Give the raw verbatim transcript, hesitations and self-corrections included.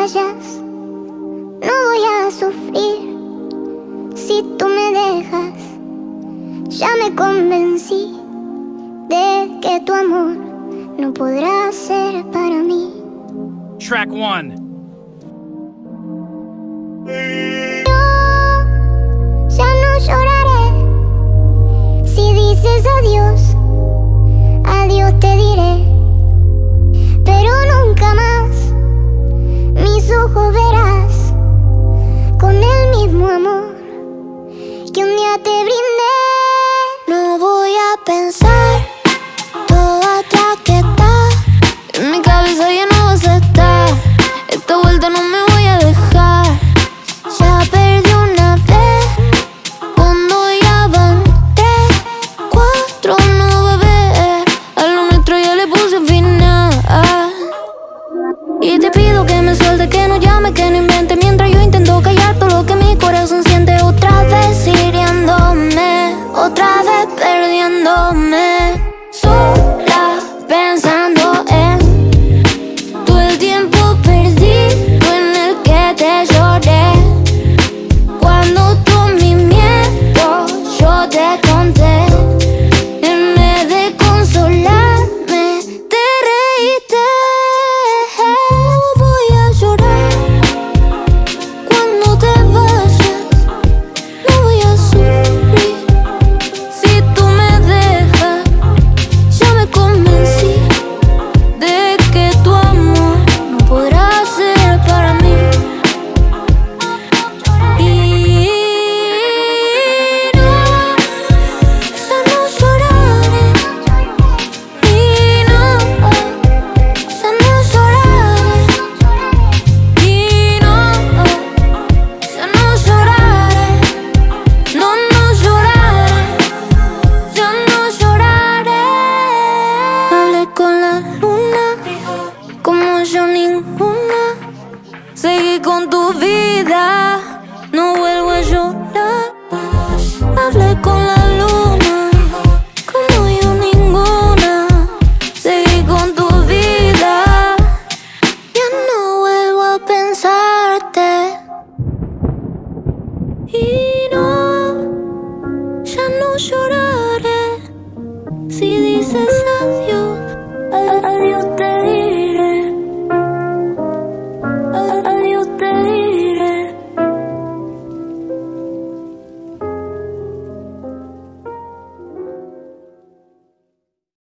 vayas, no voy a sufrir. Si tú me dejas, ya me convencí de que tu amor no podrá ser para mí. Track one. Yo ya no lloraré si dices adiós.